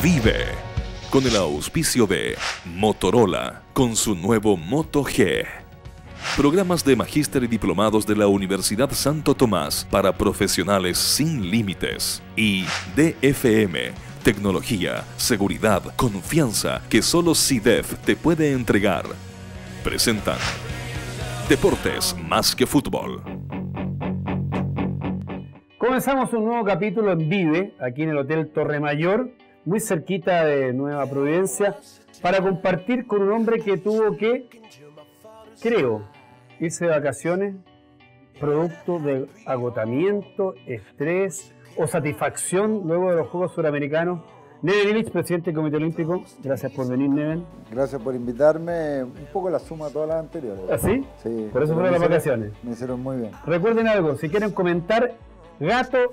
Vive, con el auspicio de Motorola, con su nuevo Moto G. Programas de magíster y diplomados de la Universidad Santo Tomás para profesionales sin límites. Y DFM, tecnología, seguridad, confianza que solo CIDEF te puede entregar. Presentan Deportes más que fútbol. Comenzamos un nuevo capítulo en Vive, aquí en el Hotel Torre Mayor, muy cerquita de Nueva Providencia, para compartir con un hombre que tuvo que, creo, irse de vacaciones, producto de agotamiento, estrés o satisfacción luego de los Juegos Suramericanos. Neven Illich, presidente del Comité Olímpico, gracias por venir, Neven. Gracias por invitarme, un poco la suma de todas las anteriores. ¿Ah, sí? Sí. Por eso fueron las vacaciones. Me hicieron muy bien. Recuerden algo, si quieren comentar, Gato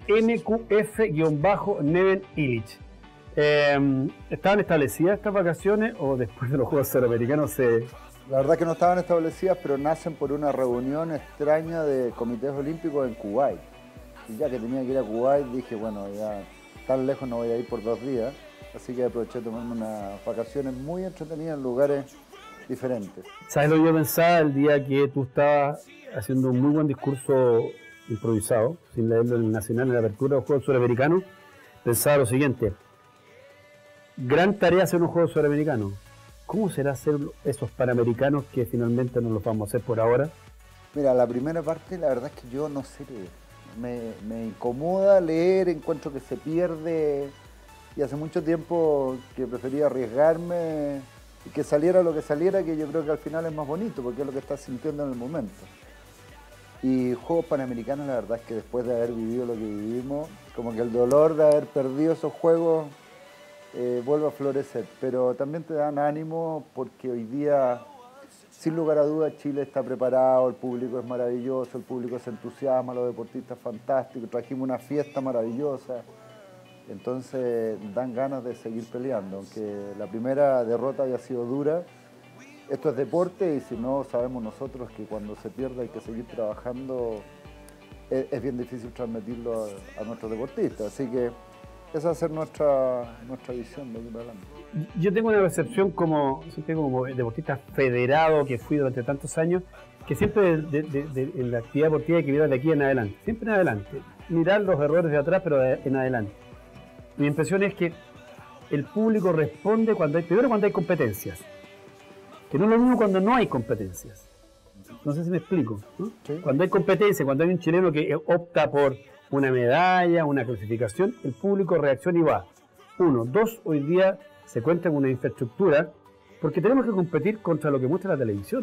DMQF-Neven Illich. ¿Estaban establecidas estas vacaciones o después de los Juegos Suramericanos se...? La verdad que no estaban establecidas, pero nacen por una reunión extraña de comités olímpicos en Kuwait. Y ya que tenía que ir a Kuwait, dije, bueno, ya tan lejos no voy a ir por 2 días, así que aproveché de tomarme unas vacaciones muy entretenidas en lugares diferentes. ¿Sabes lo que yo pensaba el día que tú estabas haciendo un muy buen discurso improvisado, sin leerlo en el Nacional, en la apertura de los Juegos Suramericanos? Pensaba lo siguiente: gran tarea hacer unos Juegos Suramericanos. ¿Cómo será hacer esos Panamericanos que finalmente no los vamos a hacer por ahora? Mira, la primera parte la verdad es que yo no sé leer. Me incomoda leer, encuentro que se pierde y hace mucho tiempo que prefería arriesgarme y que saliera lo que saliera, que yo creo que al final es más bonito porque es lo que estás sintiendo en el momento. Y Juegos Panamericanos la verdad es que después de haber vivido lo que vivimos, como que el dolor de haber perdido esos juegos vuelve a florecer, pero también te dan ánimo porque hoy día, sin lugar a dudas, Chile está preparado, el público es maravilloso, el público se entusiasma, los deportistas fantásticos, trajimos una fiesta maravillosa, entonces dan ganas de seguir peleando, aunque la primera derrota haya sido dura. Esto es deporte y si no sabemos nosotros que cuando se pierde hay que seguir trabajando, es bien difícil transmitirlo a nuestros deportistas, así que esa va a ser nuestra visión de aquí para adelante. Yo tengo una percepción como deportista federado que fui durante tantos años, que siempre en la actividad deportiva hay que mirar de aquí en adelante, siempre en adelante, mirar los errores de atrás pero en adelante. Mi impresión es que el público responde primero cuando hay competencias, que no es lo mismo cuando no hay competencias. No sé si me explico, ¿no? Sí. Cuando hay competencia, cuando hay un chileno que opta por una medalla, una clasificación, el público reacciona y va. 1, 2, hoy día se cuenta con una infraestructura porque tenemos que competir contra lo que muestra la televisión.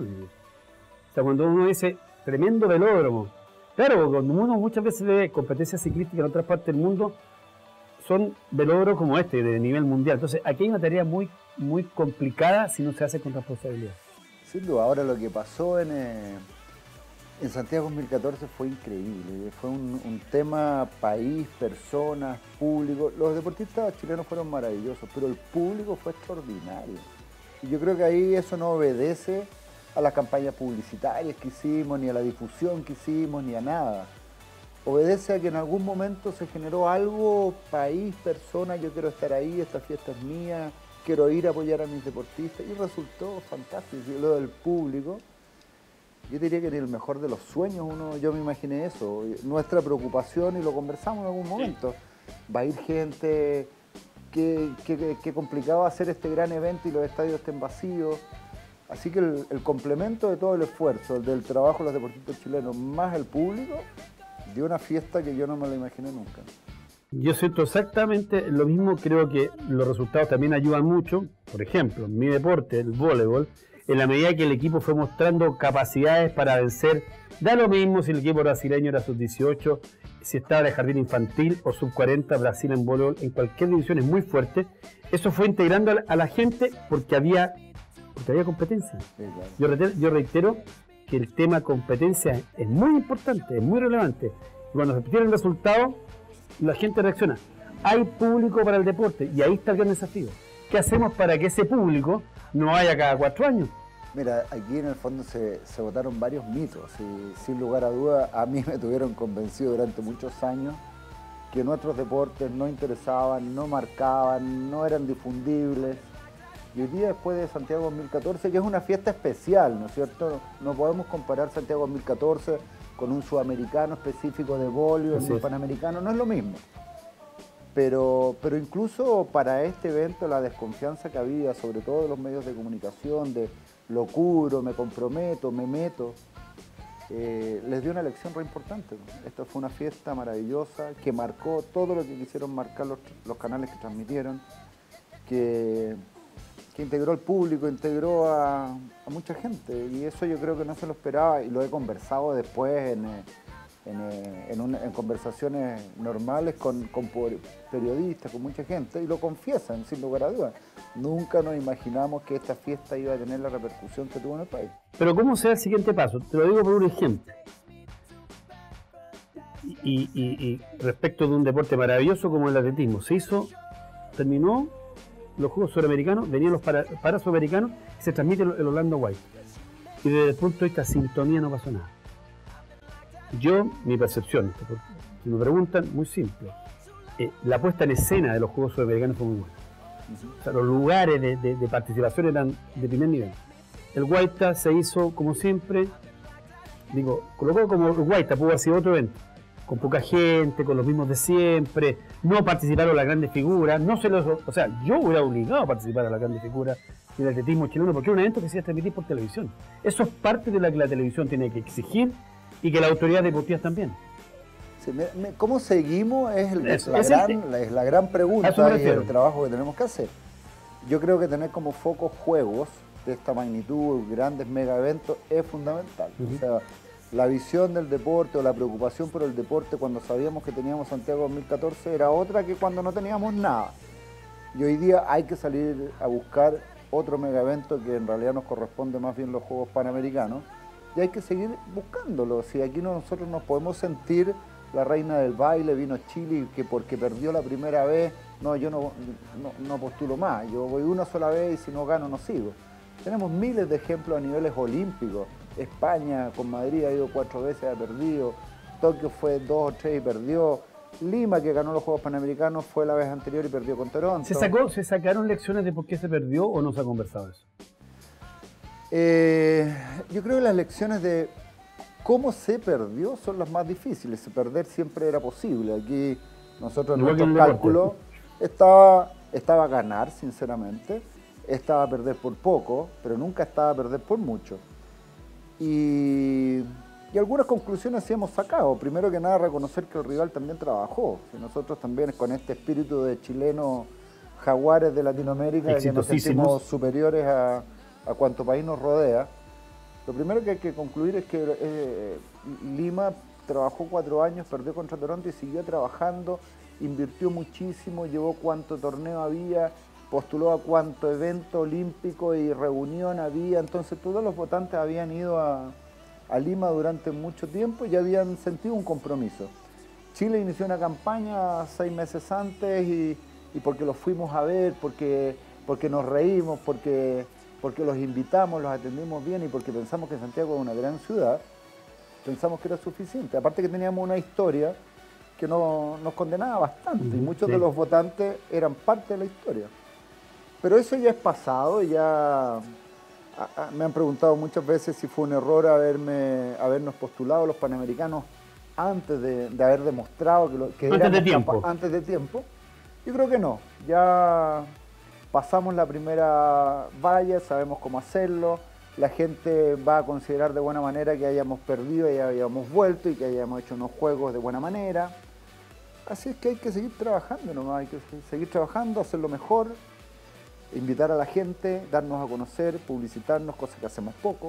O sea, cuando uno dice tremendo velódromo, claro, cuando uno muchas veces ve competencias ciclísticas en otras partes del mundo, son velódromos como este, de nivel mundial. Entonces, aquí hay una tarea muy, muy complicada si no se hace con responsabilidad. Sin duda, ahora lo que pasó en Santiago 2014 fue increíble, fue un tema país, personas, público. Los deportistas chilenos fueron maravillosos, pero el público fue extraordinario. Y yo creo que ahí eso no obedece a las campañas publicitarias que hicimos, ni a la difusión que hicimos, ni a nada. Obedece a que en algún momento se generó algo, país, persona, yo quiero estar ahí, esta fiesta es mía, quiero ir a apoyar a mis deportistas, y resultó fantástico. Y lo del público, yo diría que en el mejor de los sueños yo me imaginé eso, nuestra preocupación, y lo conversamos en algún momento, va a ir gente, qué complicado hacer este gran evento y los estadios estén vacíos, así que el complemento de todo el esfuerzo, del trabajo de los deportistas chilenos, más el público, dio una fiesta que yo no me la imaginé nunca. Yo siento exactamente lo mismo, creo que los resultados también ayudan mucho. Por ejemplo, en mi deporte, el voleibol, en la medida que el equipo fue mostrando capacidades para vencer, da lo mismo si el equipo brasileño era sub-18, si estaba de jardín infantil o sub-40, Brasil en voleibol, en cualquier división es muy fuerte. Eso fue integrando a la gente porque había competencia. Sí, claro. Yo reitero que el tema competencia es muy importante, es muy relevante. Y cuando se tiene el resultado, la gente reacciona. Hay público para el deporte y ahí está el gran desafío. ¿Qué hacemos para que ese público no vaya cada 4 años? Mira, aquí en el fondo se votaron varios mitos y sin lugar a duda a mí me tuvieron convencido durante muchos años que nuestros deportes no interesaban, no marcaban, no eran difundibles. Y hoy día, después de Santiago 2014, que es una fiesta especial, ¿no es cierto? No podemos comparar Santiago 2014 con un sudamericano específico de vóley, un panamericano, no es lo mismo. Pero incluso para este evento la desconfianza que había, sobre todo de los medios de comunicación, de lo cubro, me comprometo, me meto, les dio una lección re importante. Esta fue una fiesta maravillosa que marcó todo lo que quisieron marcar los canales que transmitieron, que integró al público, integró a mucha gente, y eso yo creo que no se lo esperaba, y lo he conversado después en conversaciones normales con periodistas, con mucha gente, y lo confiesan sin lugar a dudas. Nunca nos imaginamos que esta fiesta iba a tener la repercusión que tuvo en el país. Pero ¿cómo será el siguiente paso? Te lo digo por un ejemplo. Y respecto de un deporte maravilloso como el atletismo, terminó los Juegos Suramericanos, venían los Parasudamericanos y se transmite el Orlando White. Y desde el punto de vista de sintonía no pasó nada. Mi percepción, si me preguntan, muy simple. La puesta en escena de los Juegos Sudamericanos fue muy buena. O sea, los lugares de participación eran de primer nivel. El Guaita se hizo como siempre, colocó como el Guaita, pudo haber sido otro evento, con poca gente, con los mismos de siempre, no participaron las grandes figuras, yo hubiera obligado a participar a las grandes figuras del atletismo chileno, porque era un evento que se iba a transmitir por televisión. Eso es parte de la que la televisión tiene que exigir y que la autoridad deportiva también. Sí, ¿cómo seguimos? Es la gran pregunta y el trabajo que tenemos que hacer. Yo creo que tener como foco juegos de esta magnitud, grandes mega eventos, es fundamental. O sea, la visión del deporte o la preocupación por el deporte cuando sabíamos que teníamos Santiago 2014 era otra que cuando no teníamos nada. Y hoy día hay que salir a buscar otro mega evento que en realidad nos corresponde más bien los Juegos Panamericanos, y hay que seguir buscándolo. Si aquí nosotros nos podemos sentir la reina del baile, vino Chile, que porque perdió la primera vez, yo no postulo más, yo voy una sola vez y si no gano no sigo. Tenemos miles de ejemplos a niveles olímpicos. España con Madrid ha ido 4 veces, ha perdido. Tokio fue 2 o 3 y perdió. Lima, que ganó los Juegos Panamericanos, fue la vez anterior y perdió con Toronto. ¿Se sacaron lecciones de por qué se perdió o no se ha conversado eso? Yo creo que las lecciones de cómo se perdió son las más difíciles. Perder siempre era posible. Aquí nosotros en nuestros cálculos estaba a ganar, sinceramente. Estaba a perder por poco, pero nunca estaba a perder por mucho. Y algunas conclusiones sí hemos sacado. Primero que nada, reconocer que el rival también trabajó. Si nosotros también con este espíritu de chilenos jaguares de Latinoamérica, que nos sentimos superiores a cuanto país nos rodea. Lo primero que hay que concluir es que Lima trabajó 4 años, perdió contra Toronto y siguió trabajando, invirtió muchísimo, llevó cuánto torneo había, postuló a cuánto evento olímpico y reunión había. Entonces todos los votantes habían ido a Lima durante mucho tiempo y habían sentido un compromiso. Chile inició una campaña 6 meses antes y porque los fuimos a ver, porque nos reímos, porque los invitamos, los atendimos bien y porque pensamos que Santiago es una gran ciudad, pensamos que era suficiente. Aparte que teníamos una historia que nos condenaba bastante y muchos de los votantes eran parte de la historia. Pero eso ya es pasado, ya me han preguntado muchas veces si fue un error habernos postulado los Panamericanos antes de haber demostrado que antes de tiempo. Yo creo que no, ya pasamos la primera valla, sabemos cómo hacerlo, la gente va a considerar de buena manera que hayamos perdido y hayamos vuelto y que hayamos hecho unos juegos de buena manera. Así es que hay que seguir trabajando nomás, hay que seguir trabajando, hacerlo mejor, invitar a la gente, darnos a conocer, publicitarnos, cosas que hacemos poco,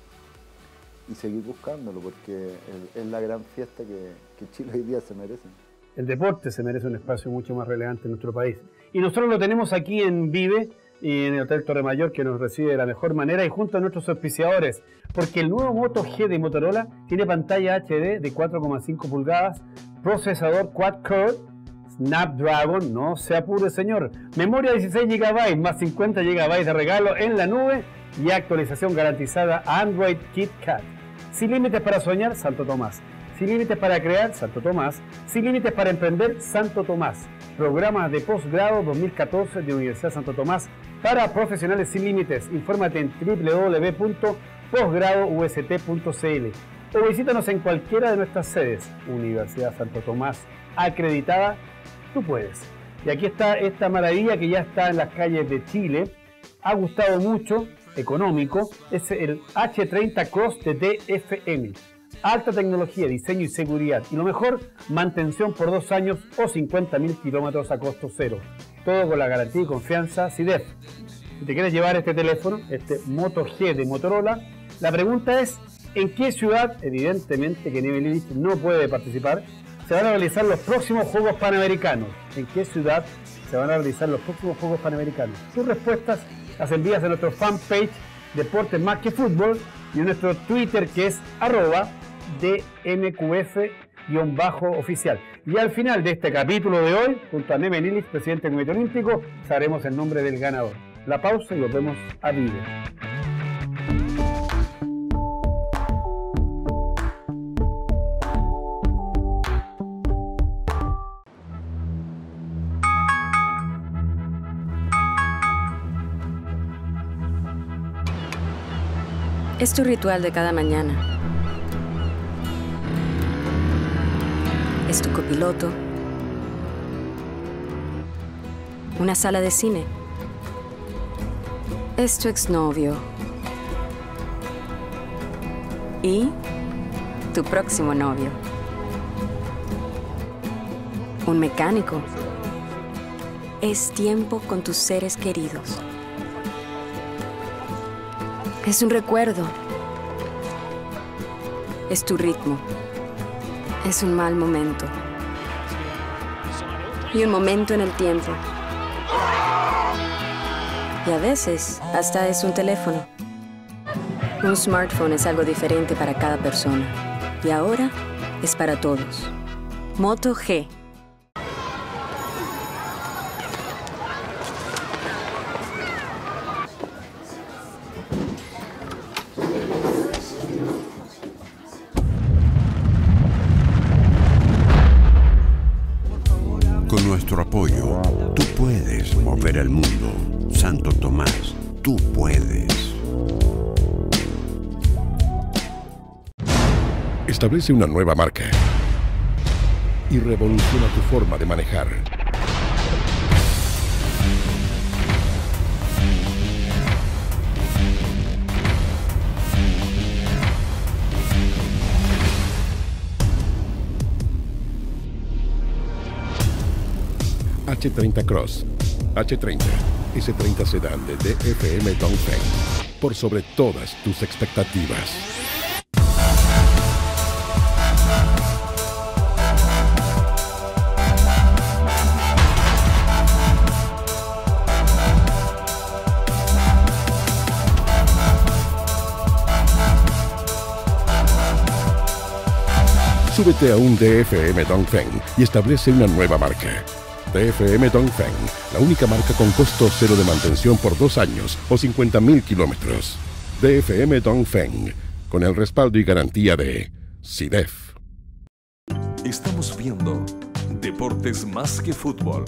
y seguir buscándolo, porque es la gran fiesta que Chile hoy día se merece. El deporte se merece un espacio mucho más relevante en nuestro país. Y nosotros lo tenemos aquí en Vive y en el Hotel Torre Mayor, que nos recibe de la mejor manera y junto a nuestros auspiciadores, porque el nuevo Moto G de Motorola tiene pantalla HD de 4,5 pulgadas, procesador quad-core, Snapdragon, no se apure señor, memoria 16 GB más 50 GB de regalo en la nube y actualización garantizada Android KitKat. Sin límites para soñar, Santo Tomás. Sin límites para crear, Santo Tomás. Sin límites para emprender, Santo Tomás. Programas de posgrado 2014 de Universidad Santo Tomás para profesionales sin límites. Infórmate en www.posgradoust.cl o visítanos en cualquiera de nuestras sedes. Universidad Santo Tomás, acreditada, tú puedes. Y aquí está esta maravilla que ya está en las calles de Chile. Ha gustado mucho, económico, es el H30 Cross de DFM. Alta tecnología, diseño y seguridad. Y lo mejor, mantención por 2 años o 50.000 kilómetros a costo cero. Todo con la garantía y confianza SIDEF. Si te quieres llevar este teléfono, este Moto G de Motorola, la pregunta es, ¿en qué ciudad? Evidentemente que Neven Illich no puede participar. Se van a realizar los próximos Juegos Panamericanos. ¿En qué ciudad se van a realizar los próximos Juegos Panamericanos? Sus respuestas las envías a nuestro fanpage Deportes Más que Fútbol y en nuestro Twitter que es @DMQF_oficial. Y al final de este capítulo de hoy, junto a Neven Illich, presidente del Comité Olímpico, sabremos el nombre del ganador. La pausa y nos vemos a vivo. Es tu ritual de cada mañana. Es tu copiloto. Una sala de cine. Es tu exnovio. Y tu próximo novio. Un mecánico. Es tiempo con tus seres queridos. Es un recuerdo. Es tu ritmo. Es un mal momento. Y un momento en el tiempo. Y a veces, hasta es un teléfono. Un smartphone es algo diferente para cada persona. Y ahora es para todos. Moto G. Con nuestro apoyo, tú puedes mover el mundo. Santo Tomás, tú puedes. Establece una nueva marca y revoluciona tu forma de manejar. H30 Cross, H30, S30 Sedan de DFM Dongfeng, por sobre todas tus expectativas. Súbete a un DFM Dongfeng y establece una nueva marca. DFM Dongfeng, la única marca con costo cero de mantención por 2 años o 50.000 kilómetros. DFM Dongfeng, con el respaldo y garantía de SIDEF. Estamos viendo Deportes Más que Fútbol.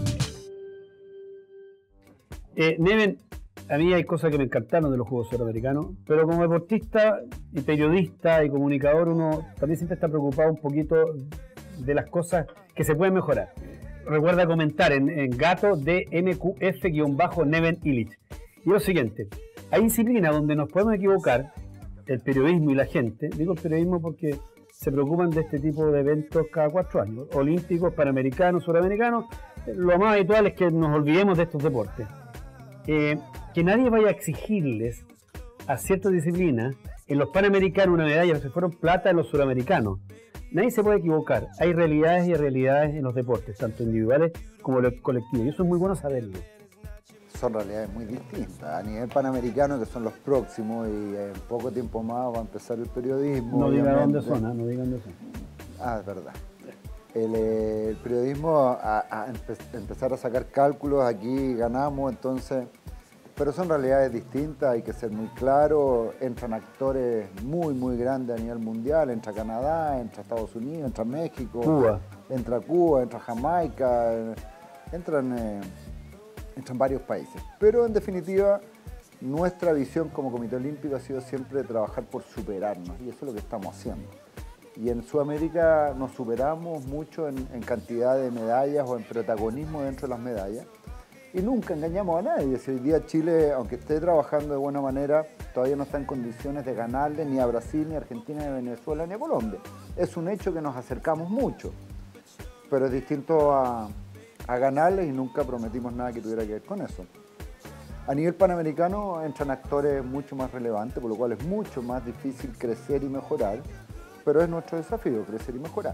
Neven, a mí hay cosas que me encantaron de los Juegos Suramericanos, pero como deportista y periodista y comunicador, uno también siempre está preocupado un poquito de las cosas que se pueden mejorar. Recuerda comentar en gato de MQF-Neven Illich. Y lo siguiente, hay disciplinas donde nos podemos equivocar, el periodismo y la gente, digo el periodismo porque se preocupan de este tipo de eventos cada 4 años, olímpicos, panamericanos, suramericanos, lo más habitual es que nos olvidemos de estos deportes. Que nadie vaya a exigirles a ciertas disciplinas, en los panamericanos una medalla, se fueron plata en los suramericanos. Nadie se puede equivocar. Hay realidades y realidades en los deportes, tanto individuales como colectivos. Y eso es muy bueno saberlo. Son realidades muy distintas. A nivel panamericano, que son los próximos, y en poco tiempo más va a empezar el periodismo. No digan dónde son, no digan dónde son. Ah, es verdad. El periodismo, empezar a sacar cálculos, aquí ganamos, entonces pero son realidades distintas, hay que ser muy claro. Entran actores muy grandes a nivel mundial, entra Canadá, entra Estados Unidos, entra México, Cuba, entra Jamaica, entran varios países. Pero en definitiva, nuestra visión como Comité Olímpico ha sido siempre trabajar por superarnos, y eso es lo que estamos haciendo. Y en Sudamérica nos superamos mucho en cantidad de medallas o en protagonismo dentro de las medallas. Y nunca engañamos a nadie. Si hoy día Chile, aunque esté trabajando de buena manera, todavía no está en condiciones de ganarle ni a Brasil, ni a Argentina, ni a Venezuela, ni a Colombia. Es un hecho que nos acercamos mucho, pero es distinto a ganarles, y nunca prometimos nada que tuviera que ver con eso. A nivel panamericano entran actores mucho más relevantes, por lo cual es mucho más difícil crecer y mejorar, pero es nuestro desafío, crecer y mejorar.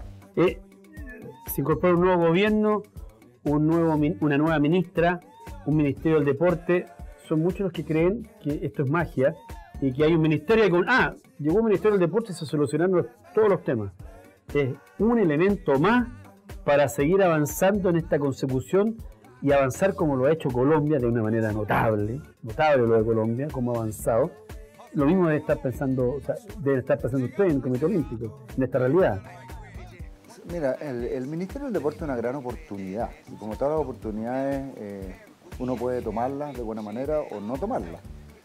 Se incorpora un nuevo gobierno, una nueva ministra, un ministerio del deporte. Son muchos los que creen que esto es magia y que hay un ministerio llegó un ministerio del deporte y se solucionaron todos los temas. Es un elemento más para seguir avanzando en esta consecución y avanzar como lo ha hecho Colombia de una manera notable lo de Colombia, como ha avanzado. Lo mismo deben estar pensando ustedes en el Comité Olímpico, en esta realidad. Mira, el Ministerio del Deporte es una gran oportunidad, y como todas las oportunidades, uno puede tomarlas de buena manera o no tomarlas.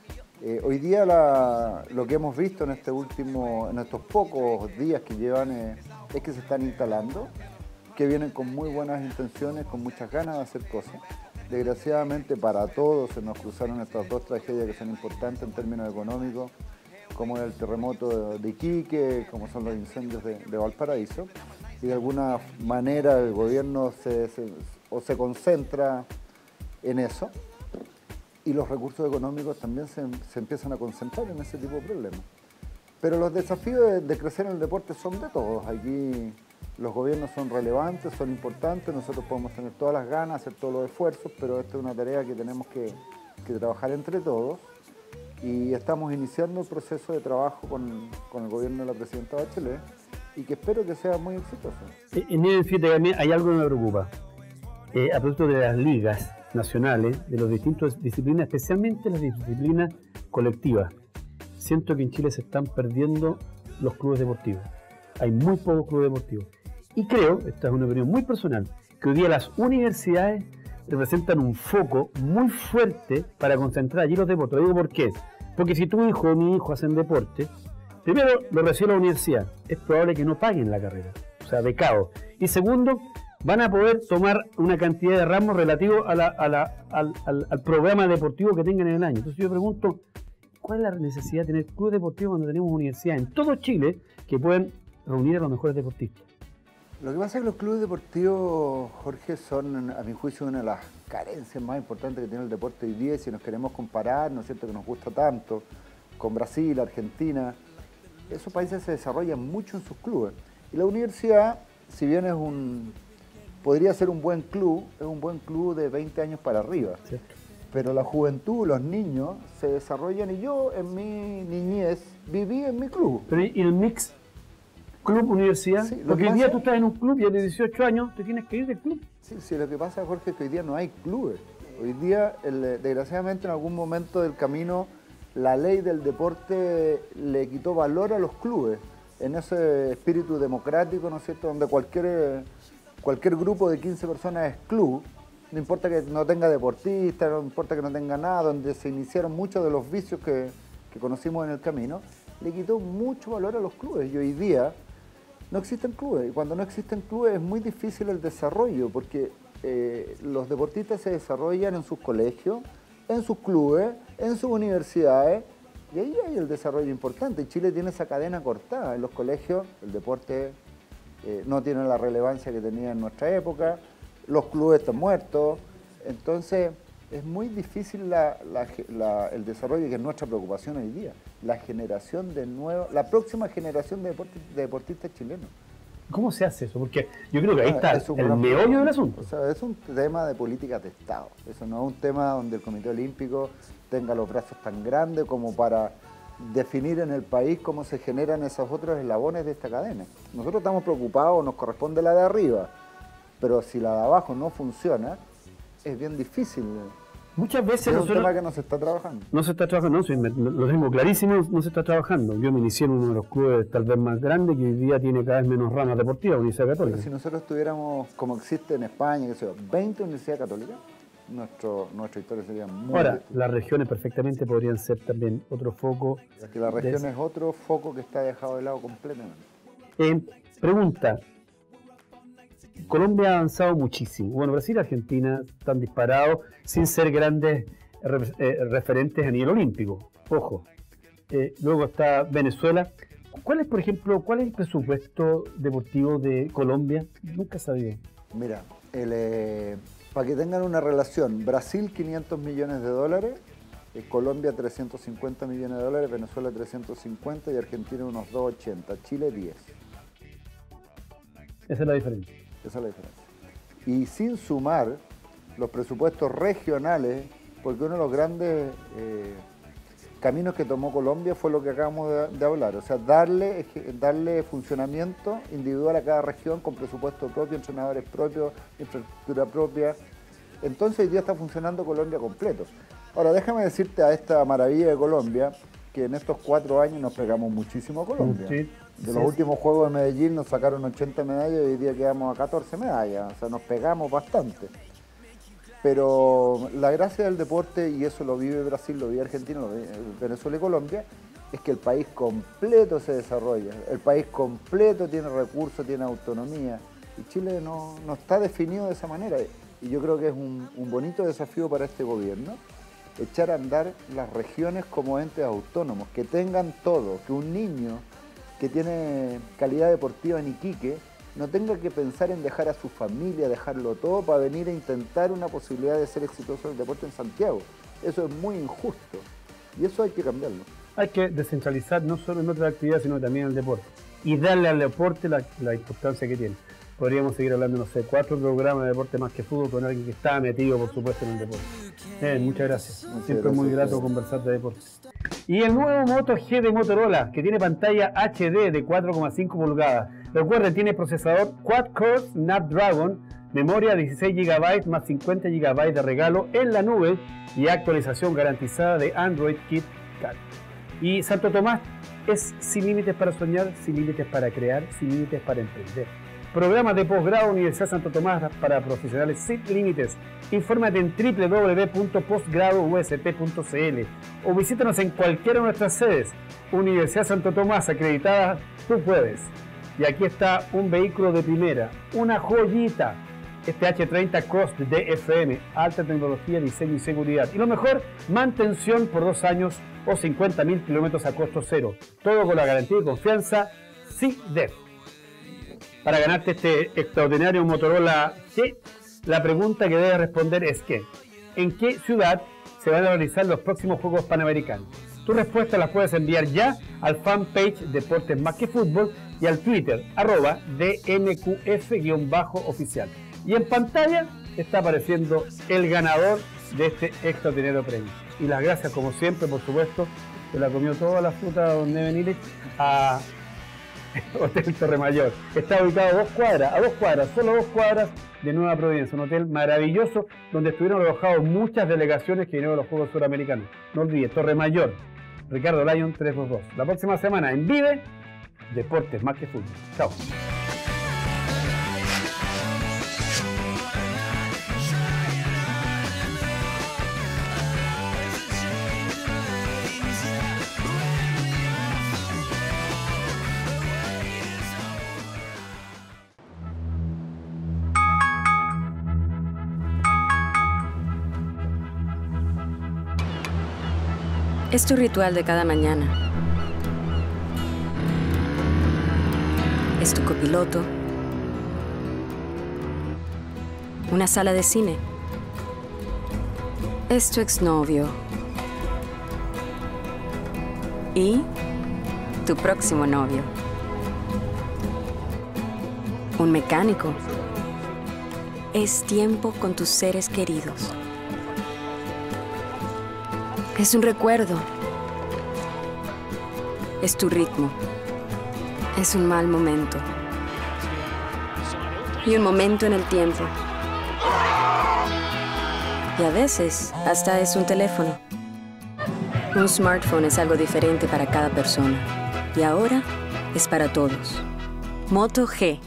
Hoy día lo que hemos visto en estos pocos días que llevan es que se están instalando, que vienen con muy buenas intenciones, con muchas ganas de hacer cosas. Desgraciadamente para todos se nos cruzaron estas dos tragedias que son importantes en términos económicos, como el terremoto de Iquique, como son los incendios de Valparaíso. Y de alguna manera el gobierno se concentra en eso, y los recursos económicos también se empiezan a concentrar en ese tipo de problemas. Pero los desafíos de crecer en el deporte son de todos. Aquí los gobiernos son relevantes, son importantes, nosotros podemos tener todas las ganas, hacer todos los esfuerzos, pero esta es una tarea que tenemos que trabajar entre todos, y estamos iniciando el proceso de trabajo con el gobierno de la presidenta Bachelet, y que espero que sea muy exitoso. Fíjate, a mí hay algo que me preocupa. A propósito de las ligas nacionales, de las distintas disciplinas, especialmente las disciplinas colectivas, siento que en Chile se están perdiendo los clubes deportivos. Hay muy pocos clubes deportivos. Y creo, esta es una opinión muy personal, que hoy día las universidades representan un foco muy fuerte para concentrar allí los deportes. Lo digo por qué. Porque si tu hijo o mi hijo hacen deporte, primero lo recibe la universidad, es probable que no paguen la carrera, o sea, becado. Y segundo, van a poder tomar una cantidad de ramos relativo al programa deportivo que tengan en el año. Entonces yo pregunto, ¿cuál es la necesidad de tener clubes deportivos cuando tenemos universidades en todo Chile que pueden reunir a los mejores deportistas? Lo que pasa es que los clubes deportivos, Jorge, son, a mi juicio, una de las carencias más importantes que tiene el deporte hoy día. Y si nos queremos comparar, ¿no es cierto?, que nos gusta tanto, con Brasil, Argentina, esos países se desarrollan mucho en sus clubes. Y la universidad, si bien podría ser un buen club, es un buen club de 20 años para arriba. ¿Cierto? Pero la juventud, los niños, se desarrollan, y yo en mi niñez viví en mi club. Pero ¿y el mix club-universidad? Sí, porque hoy día tú estás en un club y a los 18 años te tienes que ir del club. Sí, lo que pasa, Jorge, es que hoy día no hay clubes. Hoy día, desgraciadamente, en algún momento del camino, la ley del deporte le quitó valor a los clubes, en ese espíritu democrático, ¿no es cierto?, donde cualquier grupo de 15 personas es club, no importa que no tenga deportistas, no importa que no tenga nada, donde se iniciaron muchos de los vicios que conocimos en el camino, le quitó mucho valor a los clubes. Y hoy día no existen clubes, y cuando no existen clubes es muy difícil el desarrollo, porque los deportistas se desarrollan en sus colegios, en sus clubes, en sus universidades, y ahí hay el desarrollo importante. Chile tiene esa cadena cortada. En los colegios el deporte no tiene la relevancia que tenía en nuestra época, los clubes están muertos, entonces es muy difícil el desarrollo, que es nuestra preocupación hoy día, la próxima generación de deportistas chilenos. ¿Cómo se hace eso? Porque yo creo que ahí está el meollo del asunto. O sea, es un tema de políticas de Estado. Eso no es un tema donde el Comité Olímpico tenga los brazos tan grandes como para definir en el país cómo se generan esos otros eslabones de esta cadena. Nosotros estamos preocupados, nos corresponde la de arriba, pero si la de abajo no funciona, es bien difícil Muchas veces Es un nosotros... tema que no se está trabajando. No se está trabajando, lo tengo clarísimo, no se está trabajando. Yo me inicié en uno de los clubes tal vez más grandes que hoy día tiene cada vez menos ramas deportivas, Universidad Católica. Pero si nosotros tuviéramos, como existe en España, que sea, 20 universidades católicas, nuestra historia sería muy... Ahora, distinta. las regiones perfectamente podrían ser también otro foco. Es que la región es otro foco que está dejado de lado completamente. Pregunta. Colombia ha avanzado muchísimo. Bueno, Brasil y Argentina están disparados sin ser grandes referentes a nivel olímpico. Ojo. Luego está Venezuela. ¿Cuál es, por ejemplo, el presupuesto deportivo de Colombia? Nunca he sabido. Mira, para que tengan una relación, Brasil 500 millones de dólares, Colombia 350 millones de dólares, Venezuela 350 y Argentina unos 280, Chile 10. Esa es la diferencia. Esa es la diferencia. Y sin sumar los presupuestos regionales, porque uno de los grandes caminos que tomó Colombia fue lo que acabamos de hablar, o sea, darle funcionamiento individual a cada región con presupuesto propio, entrenadores propios, infraestructura propia. Entonces hoy día está funcionando Colombia completo. Ahora déjame decirte a esta maravilla de Colombia que en estos 4 años nos pegamos muchísimo a Colombia. Sí, de los últimos Juegos de Medellín nos sacaron 80 medallas y hoy día quedamos a 14 medallas, o sea, nos pegamos bastante. Pero la gracia del deporte, y eso lo vive Brasil, lo vive Argentina, lo vive Venezuela y Colombia, es que el país completo se desarrolla, el país completo tiene recursos, tiene autonomía, y Chile no está definido de esa manera. Y yo creo que es un bonito desafío para este gobierno, echar a andar las regiones como entes autónomos, que tengan todo, que un niño que tiene calidad deportiva en Iquique no tenga que pensar en dejar a su familia, dejarlo todo para venir a intentar una posibilidad de ser exitoso en el deporte en Santiago. Eso es muy injusto y eso hay que cambiarlo. Hay que descentralizar no solo en otras actividades, sino también en el deporte. Y darle al deporte la importancia que tiene. Podríamos seguir hablando, no sé, 4 programas de deporte más que fútbol con alguien que está metido, por supuesto, en el deporte. Muchas gracias. Siempre es muy grato conversar de deporte. Y el nuevo Moto G de Motorola, que tiene pantalla HD de 4,5 pulgadas. Recuerden, tiene procesador quad-core Snapdragon, memoria 16 GB más 50 GB de regalo en la nube y actualización garantizada de Android KitKat. Y Santo Tomás es sin límites para soñar, sin límites para crear, sin límites para emprender. Programas de posgrado Universidad Santo Tomás para profesionales sin límites. Infórmate en www.posgradousp.cl o visítanos en cualquiera de nuestras sedes. Universidad Santo Tomás, acreditada, tú puedes. Y aquí está un vehículo de primera, una joyita. Este H30 Cross de DFM, alta tecnología, diseño y seguridad. Y lo mejor, mantención por 2 años o 50.000 kilómetros a costo cero. Todo con la garantía y confianza CDEF. Para ganarte este extraordinario Motorola G, la pregunta que debes responder es ¿en qué ciudad se van a realizar los próximos Juegos Panamericanos? Tu respuesta las puedes enviar ya al fanpage Deportes Más que Fútbol y al Twitter, @DMQF_oficial. Y en pantalla está apareciendo el ganador de este extraordinario premio. Y las gracias, como siempre, por supuesto, se la comió toda la fruta don Neven Illich a Hotel Torremayor. Está ubicado a 2 cuadras, solo 2 cuadras de Nueva Providencia, un hotel maravilloso donde estuvieron alojados muchas delegaciones que vinieron a los Juegos Suramericanos. No olvides, Torremayor, Ricardo Lyon 322. La próxima semana en Vive, Deportes Más que Fútbol. Chao. Es tu ritual de cada mañana. Es tu copiloto. Una sala de cine. Es tu exnovio. Y tu próximo novio. Un mecánico. Es tiempo con tus seres queridos. Es un recuerdo. Es tu ritmo. Es un mal momento. Y un momento en el tiempo. Y a veces, hasta es un teléfono. Un smartphone es algo diferente para cada persona. Y ahora es para todos. Moto G.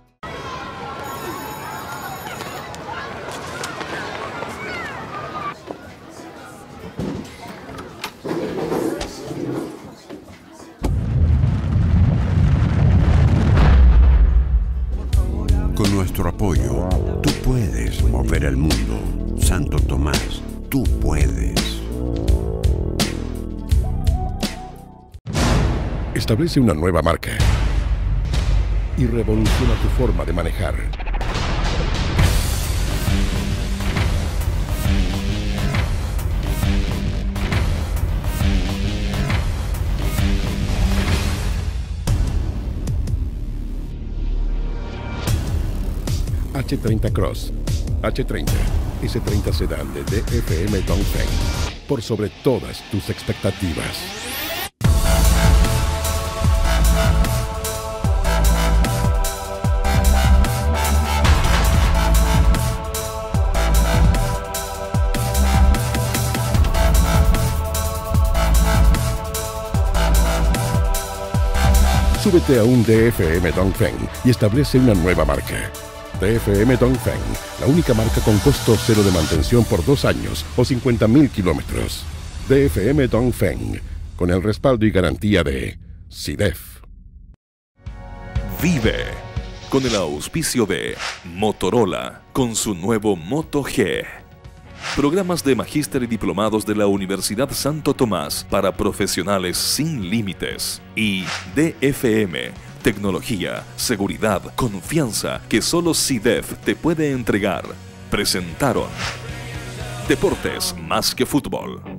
Con nuestro apoyo, tú puedes mover el mundo. Santo Tomás, tú puedes. Establece una nueva marca y revoluciona tu forma de manejar. H30 Cross, H30, S30 Sedan de DFM Dongfeng, por sobre todas tus expectativas. Súbete a un DFM Dongfeng y establece una nueva marca. DFM Dongfeng, la única marca con costo cero de mantención por 2 años o 50.000 kilómetros. DFM Dongfeng, con el respaldo y garantía de SIDEF. Vive con el auspicio de Motorola con su nuevo Moto G. Programas de magíster y diplomados de la Universidad Santo Tomás para profesionales sin límites. Y DFM, tecnología, seguridad, confianza que solo SIDEF te puede entregar. Presentaron Deportes más que fútbol.